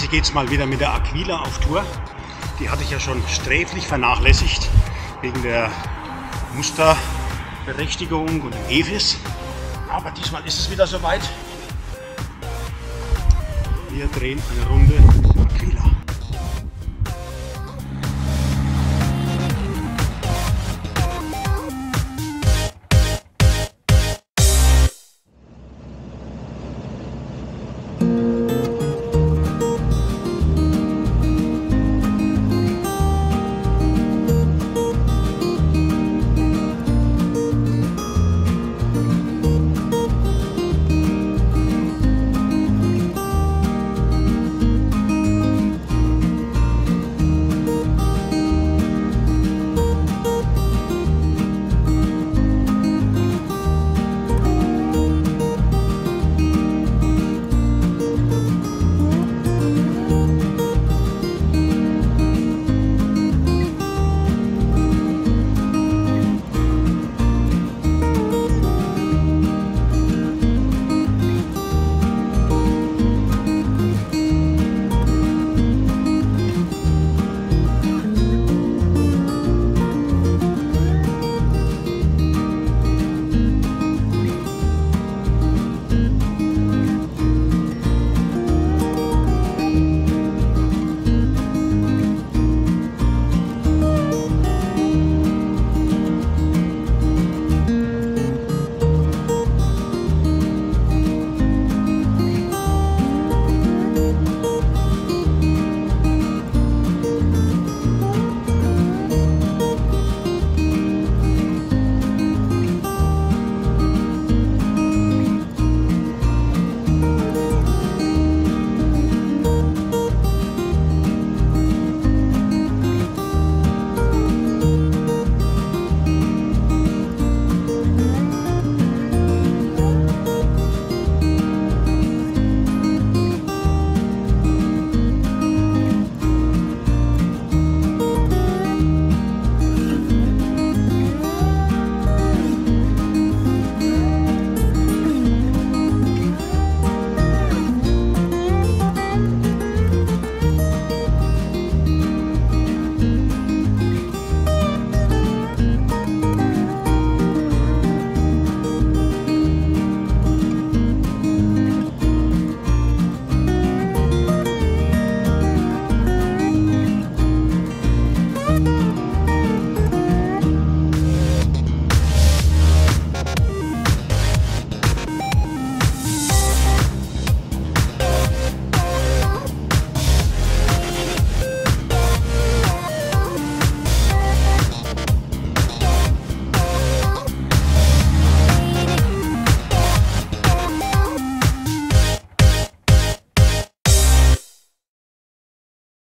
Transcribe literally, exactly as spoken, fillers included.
Heute geht es mal wieder mit der Aquila auf Tour. Die hatte ich ja schon sträflich vernachlässigt wegen der Musterberechtigung und dem E F I S. Aber diesmal ist es wieder soweit. Wir drehen eine Runde mit der Aquila.